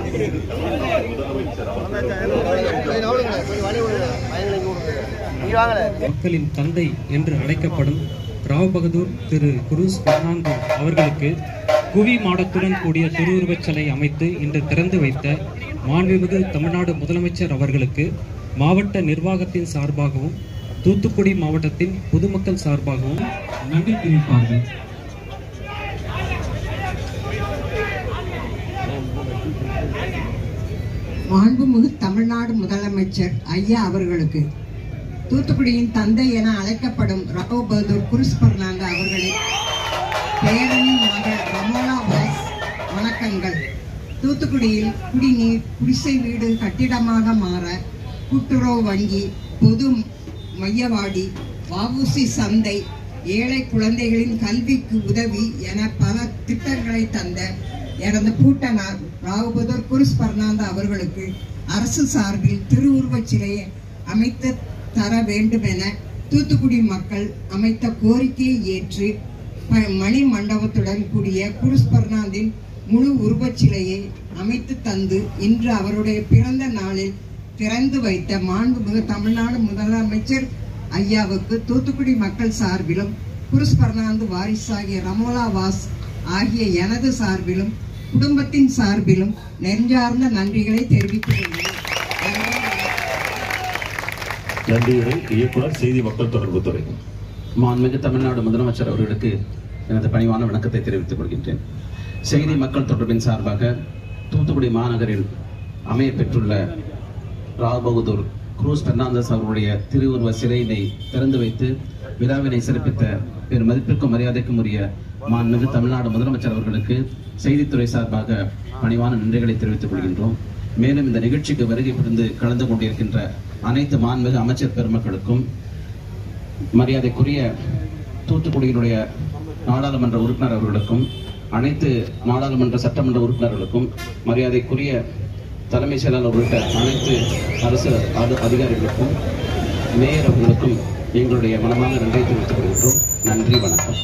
மக்களின் தந்தை என்று அழைக்கப்படும் ராவ் பகதூர் திரு குரூஸ் பெர்னாண்டோ அவர்களுக்கு குவி மாடத்துடன் கூடிய திருவுருவச் சிலை அமைத்து இன்று திறந்து வைத்த மாண்புமிகு தமிழ்நாடு முதலமைச்சர் அவர்களுக்கு மாவட்ட நிர்வாகத்தின் சார்பாகவும் தூத்துக்குடி மாவட்டத்தின் பொதுமக்கள் சார்பாகவும் நன்றி தெரிவிப்பார்கள். மாண்புமிகு தமிழ்நாடு முதலமைச்சர் ஐயா அவர்களுக்கு தூத்துக்குடியின் தந்தை என அழைக்கப்படும் ராவ் பகதூர் குரூஸ் பெர்னாண்டோ அவர்களின் பேரனின் மகள் ரமோலா வாஸ் வணக்கங்கள். தூத்துக்குடியில் குடிநீர், குடிசை வீடு கட்டிடமாக மாற கூட்டுறவு வங்கி, பொது மையவாடி, வஉசி சந்தை, ஏழை குழந்தைகளின் கல்விக்கு உதவி என பல திட்டங்களை தந்த எனது பூட்டனார் ராவ் பகதூர் குரூஸ் பெர்னாண்டோ அவர்களுக்கு அரசு சார்பில் திருவுருவச் சிலையை அமைத்து தர வேண்டும் என தூத்துக்குடி மக்கள் அமைத்த கோரிக்கையை ஏற்று மணி மண்டபத்துடன் கூடிய குரூஸ் பெர்னாண்டோவின் முழு உருவச் சிலையை அமைத்து தந்து இன்று அவருடைய பிறந்த நாளில் திறந்து வைத்த மாண்புமிகு தமிழ்நாடு முதலமைச்சர் ஐயாவுக்கு தூத்துக்குடி மக்கள் சார்பிலும் குரூஸ் பெர்னாண்டோ வாரிசாகிய ரமோலா வாஸ் ஆகிய எனது சார்பிலும் குடும்பத்தின் சார்பிலும் நெஞ்சார்ந்த நன்றிகளை தெரிவித்துக் கொள்கிறேன். நன்றிகளை இயக்குனர் செய்தி மக்கள் தொடர்பு துறை. மாண்புமிகு தமிழ்நாடு முதலமைச்சர் அவர்களுக்கு எனது பணிவான வணக்கத்தை தெரிவித்துக் கொள்கின்றேன். செய்தி மக்கள் தொடர்பின் சார்பாக தூத்துக்குடி மாநகரில் அமைய பெற்றுள்ள ராவ் பகதூர் குரூஸ் பெர்னாண்டோ அவர்களுடைய திருவுருவ சிலையினை திறந்து வைத்து விழாவினை சிறப்பித்த பெரும் மதிப்பிற்கும் மரியாதைக்கும் உரிய மாண்புமிகு தமிழ்நாடு முதலமைச்சர் அவர்களுக்கு செய்தித்துறை சார்பாக பணிவான நன்றிகளை தெரிவித்துக் கொள்கின்றோம். மேலும் இந்த நிகழ்ச்சிக்கு வருகை புரிந்து கலந்து கொண்டிருக்கின்ற அனைத்து மாண்புமிகு அமைச்சர் பெருமக்களுக்கும், மரியாதைக்குரிய தூத்துக்குடியினுடைய நாடாளுமன்ற உறுப்பினர் அவர்களுக்கும், அனைத்து நாடாளுமன்ற சட்டமன்ற உறுப்பினர்களுக்கும், மரியாதைக்குரிய தலைமைச் செயலாளர் உள்ளிட்ட அனைத்து அரசு அதிகாரிகளுக்கும், மேயர் அவர்களுக்கும் எங்களுடைய மனமான நன்றியை தெரிவித்துக் கொள்கின்றோம். நன்றி, வணக்கம்.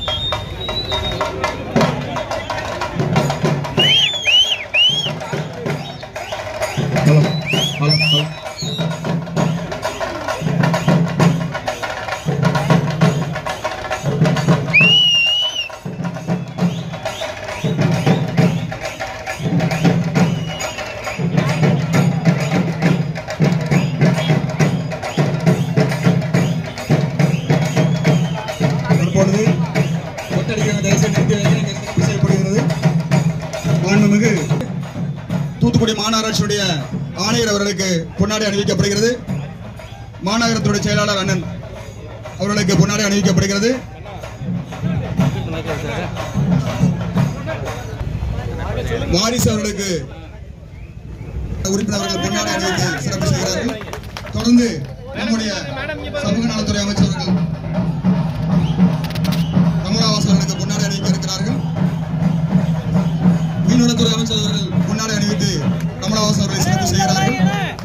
தூத்துக்குடி மாநகராட்சியுடைய ஆணையர் அவர்களுக்கு பொன்னாடை அணிவிக்கப்படுகிறது. மாநகரத்துடைய செயலாளர் அண்ணன் அவர்களுக்கு பொன்னாடை அணிவிக்கப்படுகிறது. வாரிசு அவர்களுக்கு உறுப்பினர்கள் பொன்னாடை அணிவித்து சிறப்பு செய்கிறார்கள். தொடர்ந்து நம்முடைய சமூக நலத்துறை அமைச்சர்கள் ரமோலாவாஸ் அவர்களுக்கு பொன்னாடை அணிவிக்க இருக்கிறார்கள். மீன்வளத்துறை அமைச்சர் அவர்கள் பொன்னாடை அணிவித்து ரமோலாவாஸ் அவர்களை சிறப்பு செய்கிறார்கள்.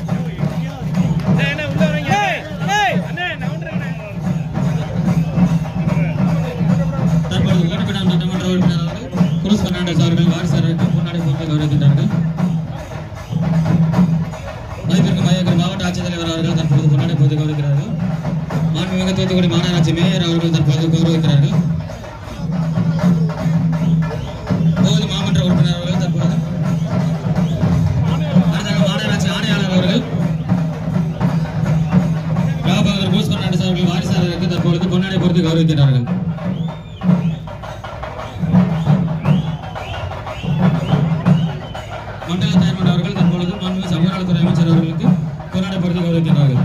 தற்போது ஓட்டப்பிடாம் சட்டமன்ற உறுப்பினர் அவர்கள் குரூஸ் பெர்னாண்டோ அவர்கள் வாரிசாருக்கு பொன்னாடை போட்டு கௌரவிக்கின்றார்கள். மதிப்பிற்கு மதிப்பிற்கு மாவட்ட ஆட்சித்தலைவர் அவர்கள் தற்போது பொன்னாடை போட்டு கௌரவிக்கிறார்கள். மாண்புமிகு தூத்துக்குடி மாநகராட்சி மேயர் அவர்கள் தற்போது கௌரவிக்கிறார்கள். போது மாமன்ற உறுப்பினர் அவர்கள் தற்போது மாநகராட்சி ஆணையாளர் அவர்கள் ராவ் பகதூர் குரூஸ் பெர்னாண்டோ அவர்கள் வாரிசாளருக்கு தற்பொழுது பொன்னாடை பொறுத்து கௌரவிக்கிறார்கள். மண்டல தலைவர் அவர்கள் தற்பொழுது மாண்புமிகு சமூக நலத்துறை அமைச்சர் அவர்களுக்கு பொன்னாடை பொறுத்து கௌரவிக்கிறார்கள்.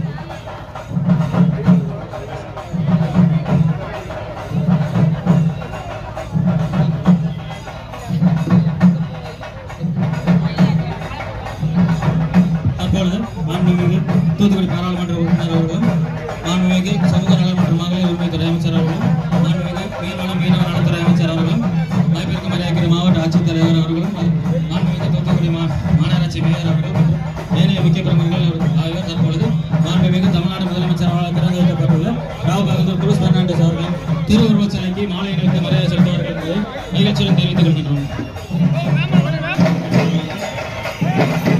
தற்பொழுது மாண்புமிகு தூத்துக்குடி பாராளுமன்ற உறுப்பினர் அவர்களும், மாண்புமிகு சமூக நலம் மற்றும் மகளிர் உரிமைத்துறை அமைச்சர் அவர்களும், மாண்புமிகு மீனவ நலத்துறை அமைச்சர் அவர்களும், மதிப்பிற்கு மரியாதைக்குரிய மாவட்ட ஆட்சித்தலைவர் அவர்களும், மாண்புமிகு தூத்துக்குடி மாநகராட்சி மேயர் அவர்கள் மற்றும் ஏனைய முக்கிய பிரமுகர்கள் ஆகியோர் தற்பொழுது மாண்புமிகு தமிழ்நாடு முதலமைச்சர் அவர்களால் திறந்து வைக்கப்பட்டுள்ள ராவ் பகதூர் குரூஸ் பெர்னாண்டோ அவர்களின் திருவுருவச் சிலைக்கு மாலை அணிவித்து மரியாதை செலுத்துவார்கள் என்பதை நிகழ்ச்சியுடன் தெரிவித்துக் கொள்கின்றோம். Thank you.